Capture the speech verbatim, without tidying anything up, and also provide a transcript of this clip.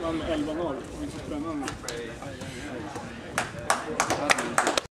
vann med elva noll. Det var så spännande.